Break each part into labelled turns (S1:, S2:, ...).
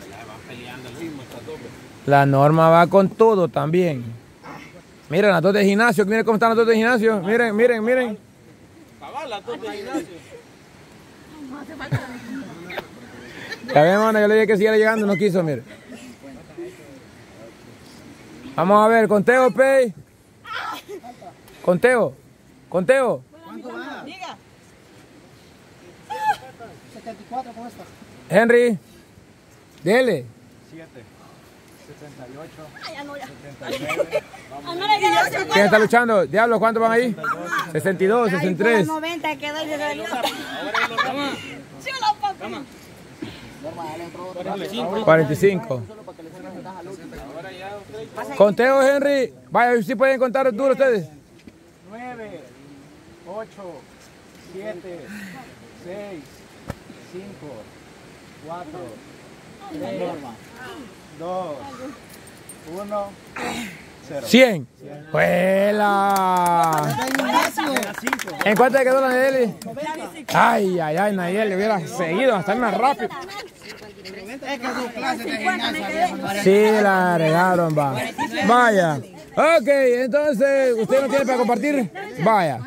S1: La Norma va con todo también. Miren las dos de gimnasio, miren cómo están las dos de gimnasio. Miren, miren, miren.
S2: Las dos de gimnasio.
S1: Ya vemos, yo le dije que siguiera llegando, no quiso, mire. Vamos a ver, conteo, Pey. Conteo. Conteo.
S3: ¿Cuánto va?
S4: Diga.
S3: 74, ¿cómo estás?
S1: Henry. Dele.
S2: 7, 78,
S4: Ay, ya no, ya.
S2: 79.
S1: ¿Quién está luchando? Diablo, ¿cuántos van ahí? 62, 63.
S4: 90 quedó y se salió. Sí, la papá.
S1: 45. Conteo, Henry. Vaya, si pueden contar duro ustedes.
S2: 9, 8, 7, 6, 5, 4, 3, 2, 1, 0.
S1: 100. ¡Juela! ¿En cuánto le quedó la Nayeli? Ay, ay, ay, Nayeli, hubiera seguido hasta más rápido.
S3: Es que sus clases de gimnasia.
S1: Sí, la regaron, va. Vaya. Ok, entonces, ¿usted no tiene para compartir? Vaya.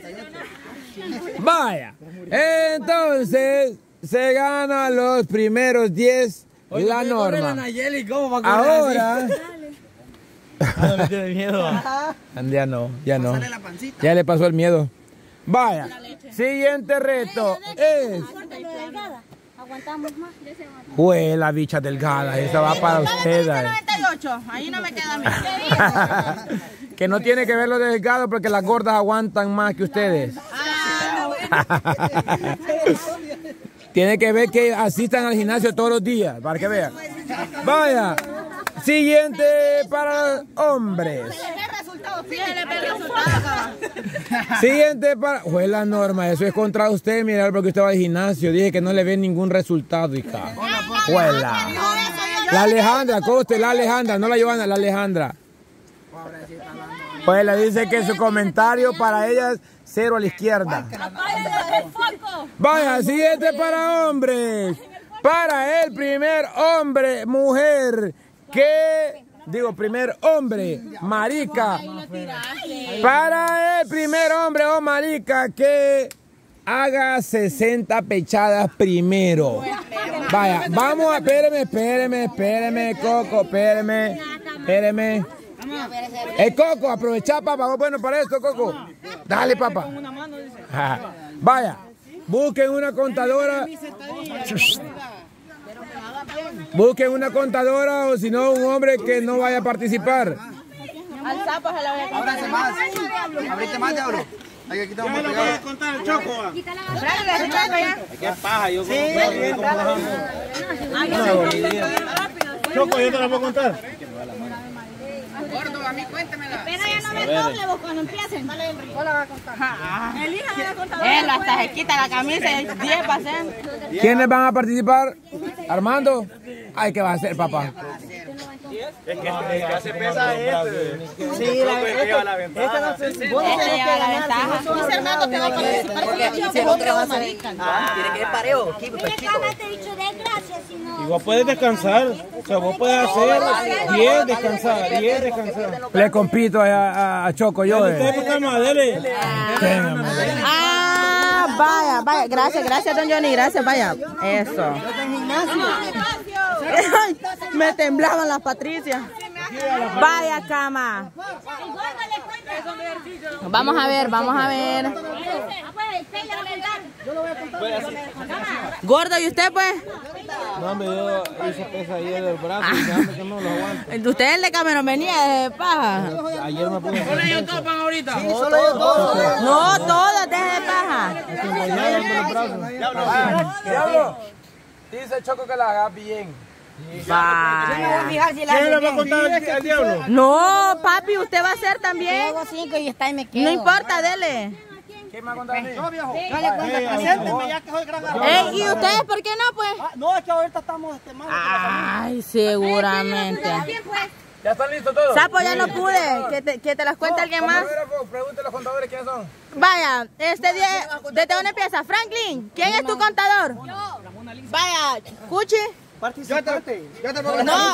S1: Vaya. Entonces, se gana los primeros 10 la Norma. Ahora...
S2: No le tiene miedo.
S1: Ya no, ya no. Ya le pasó el miedo. Vaya. Siguiente reto es...
S4: Aguantamos más.
S1: Jue, la bicha delgada, esa va para usted.
S4: 98, ahí no me queda a mí.
S1: Que no tiene que ver lo delgado porque las gordas aguantan más que ustedes. Tiene que ver que asistan al gimnasio todos los días, para que vean. Vaya. Siguiente para los hombres. Siguiente para... Jue, la Norma, eso es contra usted, mira, porque usted va al gimnasio. Dije que no le ve ningún resultado, hija. Juela. La Alejandra, coste, la Alejandra, no la Giovanna, la Alejandra. Juela dice que su comentario para ella es 0 a la izquierda. Vaya, siguiente para hombres. Para el primer hombre, mujer, que... Digo, primer hombre, marica. Para el primer hombre o marica que haga 60 pechadas primero. Vaya, vamos a... Espéreme, Coco, espéreme. Coco, aprovecha, papá. Bueno, para esto, Coco. Dale, papá. Vaya, busquen una contadora. Busquen una contadora o si no un hombre que no vaya a participar.
S4: Al sapo se la voy a contar.
S3: Ábrase más. Abrite más, diablo. Hay que quitar un poco de
S2: voy a contar el Choco.
S4: ¿Qué
S2: paja? Yo Choco, yo te la puedo contar.
S3: Gordo, a mí cuéntemela.
S4: Pero ya no me doble vos cuando empiecen. Vale, Henry. ¿Cuál la va a contar? Elija de la contadora.
S5: Él hasta se quita la camisa y 10 para hacer.
S1: ¿Quiénes van a participar? Armando. Ay, ¿qué va a hacer, papá?
S2: Es que se pesa este.
S3: Sí, la ventaja.
S5: Este lleva la ventaja.
S4: Fernando te va a participar porque se lo otro marica.
S3: Tiene que ir pareo.
S4: Te he dicho desgracia, si no.
S2: Y vos puedes descansar. O sea, vos puedes hacer 10 descansar, 10 descansar.
S1: Le compito a Choco yo.
S2: Dale.
S5: Ah, vaya. Gracias, don Johnny. Gracias, vaya. Eso. Me temblaban las Patricias. Vaya cama. Vamos a ver. Gordo, ¿y usted pues?
S2: No, me dio esa pesa ahí del brazo y déjame que no lo aguante.
S5: Usted el de Cameron venía de paja.
S2: Ayer me puse. ¿Solo ellos topan ahorita?
S3: Sí, solo yo todo.
S5: No, todos deje de paja.
S1: Diablo. Dice Choco que la haga bien.
S5: Vaya.
S2: ¿Quién le va a contar al diablo?
S5: No, papi, usted va a hacer también.
S4: Luego 5 y está y me quedo.
S5: No importa, dele.
S1: ¿Quién me va a contar a mí?
S3: No, viejo. Presénteme ya que soy gran
S5: ¿Y ustedes por qué no, pues?
S3: No, es que ahorita estamos mal.
S5: Ay, seguramente.
S1: ¿Ya están listos todos?
S5: Sapo, ya no pude. Que te las cuente alguien más.
S1: Pregúntale a los contadores quiénes son.
S5: Vaya, este día, ¿desde dónde empieza? Franklin, ¿quién es tu contador? Yo. Vaya, Cuchi,
S3: Participate. Yo te puedo
S5: No.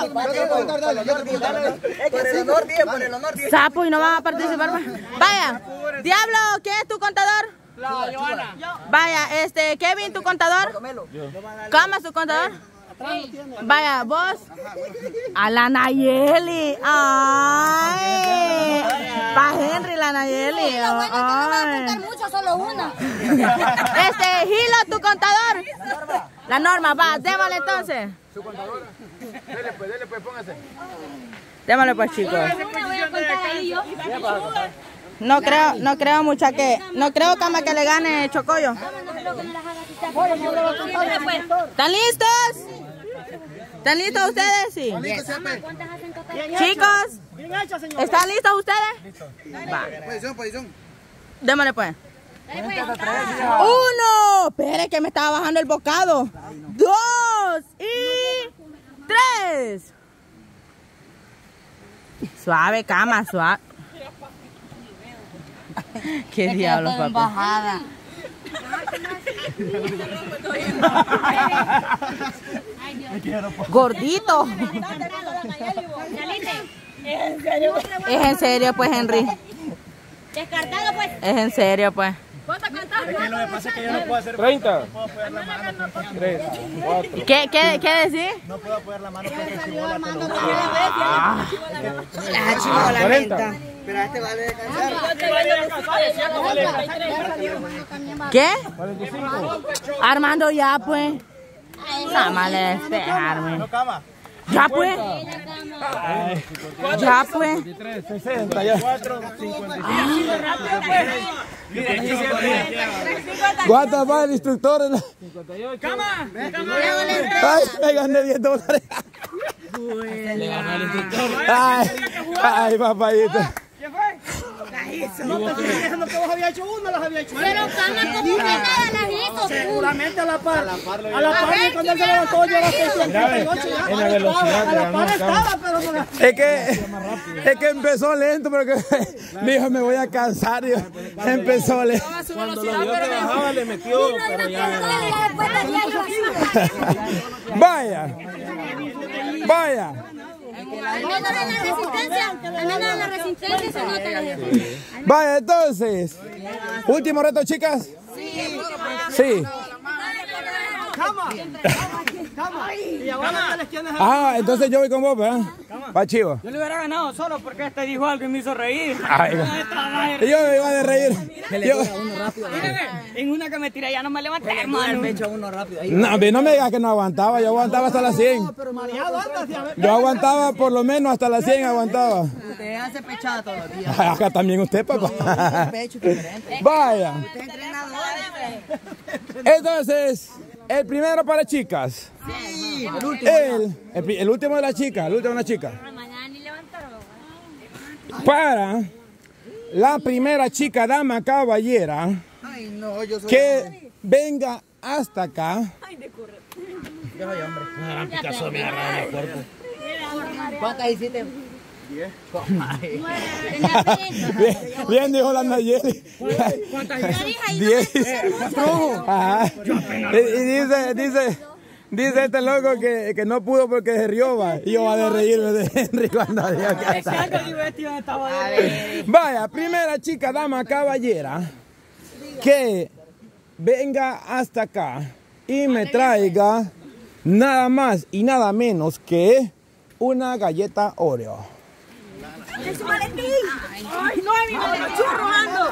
S3: Por el honor, tío, por el honor, tío.
S5: Sapo, y no van a participar más. Vaya, Diablo, ¿quién es tu contador?
S3: La Joana.
S5: Vaya, Kevin, ¿tu contador? Cama, ¿su contador? Vaya, vos. A la Nayeli. Ay. Pa' Henry, la Nayeli.
S4: Lo bueno es que no me va a
S5: Ay.
S4: contar mucho, solo una.
S5: Gilo, ¿tu contador? La Norma, va, démosle entonces.
S1: ¿Su contadora? Dele pues, póngase.
S5: Démosle pues, chicos.
S4: Una voy a contar ahí yo.
S5: No creo mucha que, no creo Cama que le gane Chocoyo. ¿Están listos? ¿Están listos ustedes? Sí. Chicos, ¿están listos ustedes? Va.
S3: Posición.
S5: Démosle pues. 1. Espere que me estaba bajando el bocado. 2 y 3. Suave, Cama, suave. ¿Qué diablos, papá? Gordito. Es en serio, pues, Henry.
S4: Descartado, pues.
S5: Es en serio, pues.
S4: ¿Cuánto cantamos?
S2: Lo que pasa es que yo no puedo hacer
S1: 30.
S2: 3, 4.
S5: ¿Qué decís?
S2: No puedo apoyar la mano porque si bola te lo
S1: 40.
S3: Pero este vale descansar.
S5: ¿Qué? Armando ya, pues. Nada más le despejarme.
S2: No, Cama.
S5: Ya, pues. Ya, pues.
S1: 60 ya.
S2: 4, 55.
S1: ¿Cuánto va el instructor? 58. ¡Cama! ¡Ay, me gané $10!
S2: Le ganó el instructor.
S1: Ay, papayito.
S3: No te estoy diciendo que vos habías hecho uno, los había hecho.
S4: Pero Cama, ¿cómo que nada las hizo?
S3: Seguramente a la par. A la par, cuando él se levantó, yo era 58.
S2: En la velocidad
S3: A la par estaba, pero no.
S1: Es que empezó lento, porque dijo, me voy a cansar. Y empezó lento.
S2: Cuando lo vio que bajaba, le metió, pero ya.
S1: Vaya. Vaya.
S4: Al menos en la resistencia se nota la gente.
S1: Vaya, entonces. Último reto, chicas. Sí. Entonces yo voy con vos, ¿verdad? Pa' chivo.
S6: Yo le hubiera ganado solo porque este dijo algo y me hizo reír.
S1: Ay, yo me iba a reír.
S6: En una que me tiré ya no me levanté, mano.
S1: No, no me digas que no aguantaba. Yo aguantaba hasta las 100. Yo aguantaba por lo menos hasta las 100 aguantaba.
S5: Usted hace pechada todos los días.
S1: Acá también usted, papá. Vaya. Entonces, el primero para chicas.
S5: Sí,
S1: El último de la chica. El último de la chica. Para la primera chica, dama, caballera, que venga hasta acá.
S5: ¿Cuántas hiciste?
S3: 10.
S1: Bien, dijo la Nayeli. 10. Dice este loco que no pudo porque se rió, va. Y yo va de reírme de Henry cuando dijo que estaba. Vaya, primera chica, dama, caballera, que venga hasta acá y me traiga nada más y nada menos que una galleta Oreo.
S4: ¡Ay, no! ¡Mi churro ando!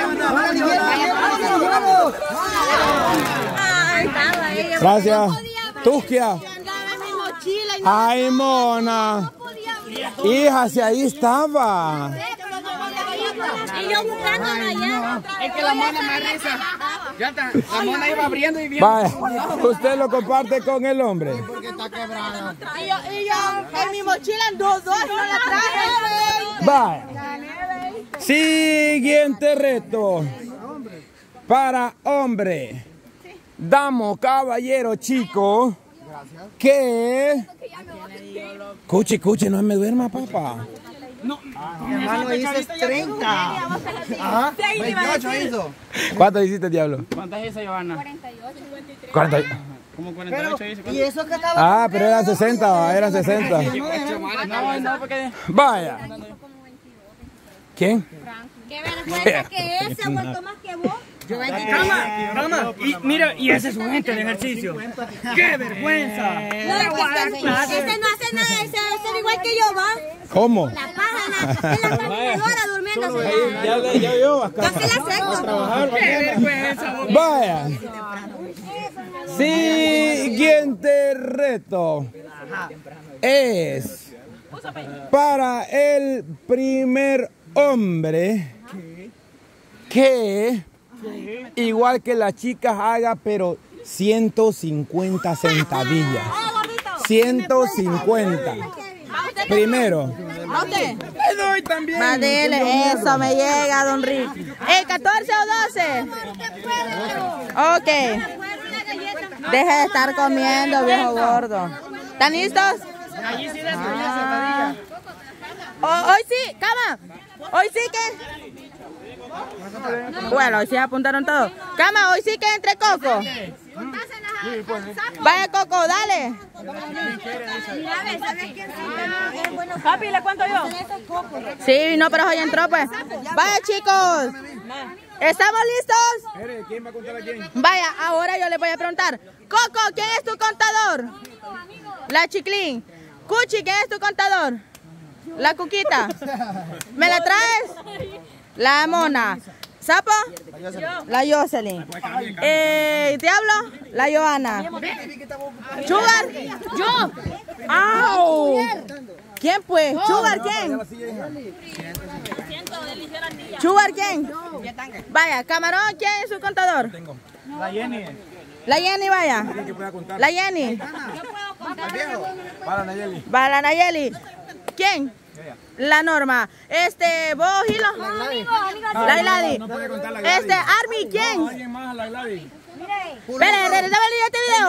S1: Gracias. Tusquia. Ay, mona. Hija, si ahí estaba.
S4: Y yo buscándola allá.
S3: Es que la mona me risa. Ya está. La mona iba abriendo y viendo.
S1: Vaya, usted lo comparte con el hombre.
S3: Porque está quebrada.
S5: Y yo en mi mochila en dos no la traje.
S1: Vaya. Siguiente reto. Para hombre. Damo, caballero, chico. Que... Cuche, no me duerma, papá.
S3: Hermano, dices 30. Ajá. 28 hizo.
S1: ¿Cuánto hiciste, diablo?
S6: ¿Cuántas hizo, Giovanna?
S1: 48.
S2: Como 48 dice.
S3: ¿Y eso que estaba?
S1: Ah, pero eran 60, eran 60.
S6: No, porque...
S1: Vaya. ¿Quién?
S4: Qué vergüenza que ese ha vuelto más que vos.
S6: Cama, y mira, y ese es su gente de ejercicio. ¡Qué vergüenza!
S4: No, ese no hace nada, ese es igual que yo, ¿va?
S1: ¿Cómo?
S4: La paja en la caminadora durmiéndose.
S2: Ya vio, acá.
S4: Yo se la acepto.
S6: ¡Qué vergüenza!
S1: Vaya. Siguiente reto es para el primer hombre que igual que las chicas haga pero 150 sentadillas. 150. Primero.
S5: ¿A usted?
S1: Le doy también.
S5: Madele, eso me llega, don Rick. 14 o 12. Ok. Deje de estar comiendo, viejo gordo. ¿Están listos? Hoy sí, cama. Hoy sí que... Bueno, hoy sí apuntaron todos. Cama, hoy sí que entre Coco. Vaya Coco, dale.
S6: Papi, ¿le cuento yo?
S5: Sí, no, pero hoy entró pues. Vaya chicos. ¿Estamos listos?
S1: ¿Quién va a contar a quién?
S5: Vaya, ahora yo les voy a preguntar. Coco, ¿quién es tu contador? La Chiclín. Cuchi, ¿quién es tu contador? La Cuquita. ¿Me la traes? La Mona. ¿Sapo? La Jocelyn. Diablo, la Johanna. ¿Sugar? Yo. ¡Au! ¿Quién pues? ¿Sugar quién? ¿Sugar quién? Vaya, Camarón, ¿quién es su contador?
S2: La Jenny.
S5: La Jenny, vaya. La Jenny. Para la Nayeli. ¿Quién? La Norma. ¿Vos, Hilo? La Iladi. Army, ¿quién?
S1: ¿Alguien más a la Gladys?
S5: Espera, dame este video.